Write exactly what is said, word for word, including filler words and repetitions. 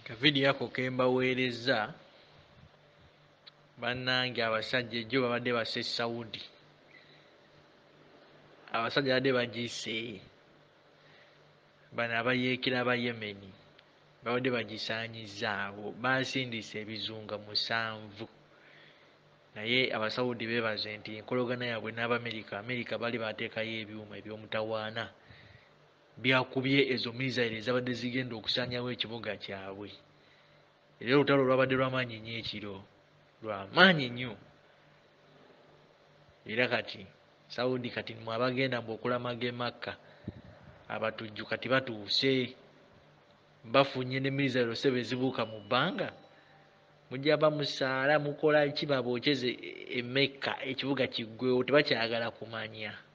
Video yako kembaweereza bannange abasajja ejjo babadde base Saudi. Abasajja badde bagise bano abayeekera aba Yemen babadde bagisaanyiza abo basindisa ebizunga musanvu. Naye Abasaudi beebaze nti enkologana yaabwe n'Abamerika Amerika bali bateekayo ebyuma eby'omutawaana byakubye ezo misaire ezabadde zigenda okusaanyawo ekibuga kyabwe. Era olutalo lwabadde lw'amaanyi nnyo ekiro, lw'amaanyi nnyo. Era kati Saudi kati mwe abagenda mb'okulamaga e Makka abatujju kati batuuse bafunye ne misaire ssebo ezibuuka mu bbanga, mujja bamusaala mukola ki babookyeze e Mecca ekibuga kiggwewo, tebakyagala kumanya.